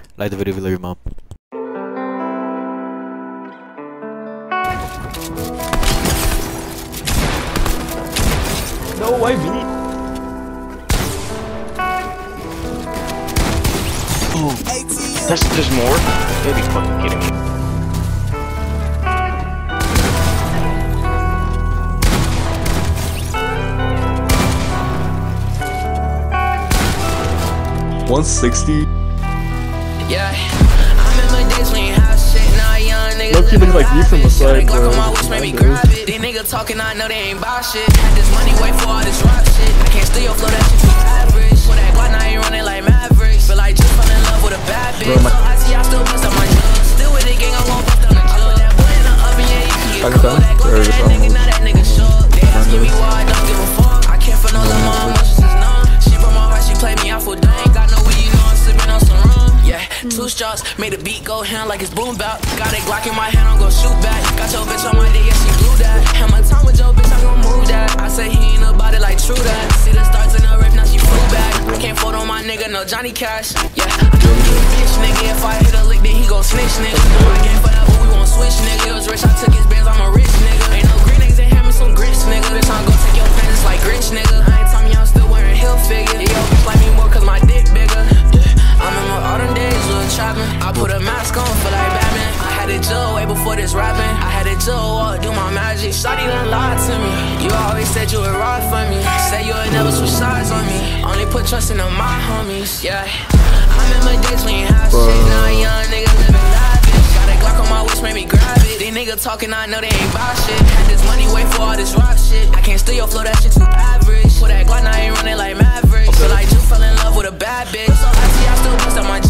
Like the video if you love your mom. No, why me? Ooh, there's more? You'll be fucking kidding me. $160. Yeah, I'm in my days when you have shit. Now young niggas Look, he looks like you from the side, bro. These niggas talking, I know they ain't buy shit. Had this money, wait for all this rock shit. I can't steal your flow, that shit too average. For that guap, now you running like Mavericks. Feel like just fell in love with a bad bitch. So I see I still bust up my jug. Still with the gang, I won't bust down the jug. That boy in the oven, yeah, you can get cold. That guap, that nigga, now that nigga shook. They asking me why I don't give a fuck. I can't feel no love, my emotions is numb. She broke my heart, she played me out for dumb. Ain't got no weed, you know I'm sipping on some rum. Yeah, 2 straws, made the beat go hand like it's boom bap. Got a Glock in my hand, I'm gon' shoot back. Got your bitch on my dick, yeah, she blew that. Had my time with your bitch, I'm gon' move that. I say he ain't about it like true that. See the stars in the rip, now she flew back. I can't fold on my nigga, no Johnny Cash. Yeah, I know he a bitch, nigga. If I hit a lick, then he gon' snitch, nigga. I can't for that, but we won't switch, nigga. He was rich, I took his bands, I'm a rich nigga. Ain't no green eggs, ain't having some grits, nigga. This time gon' take your friends, it's like Grinch, nigga. I ain't telling you I'm still wearing heel figure. Yeah, yo, bitch like me more cause my dick bigger. I'm in my autumn days, little trapping. I put a mask on, feel like Batman. I had it Joe way before this rapping. I had it Joe, do my magic. Shawty done lied to me. You always said you would ride for me. Say you would never switch sides on me. Only put trust into my homies, yeah. I'm in my days when you have shit. Now a young nigga living lavish. Got a Glock on my waist, made me grab it. These niggas talking, I know they ain't buy shit. Had this money, wait for all this rock shit. I can't steal your flow, that shit too average. For that Glock, now I ain't running like Mavericks. Feel like you fell in love with a bad bitch. So I see I still bust out my